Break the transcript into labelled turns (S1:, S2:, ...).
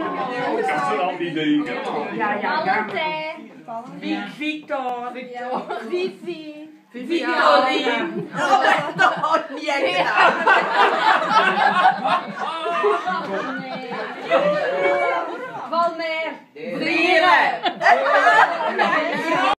S1: al die dingen.
S2: Valentijn.
S3: Victor.
S2: Vivi.
S3: Victorine. Oh, dat had niet echt gedaan.
S2: Valmer.
S3: Vrienden.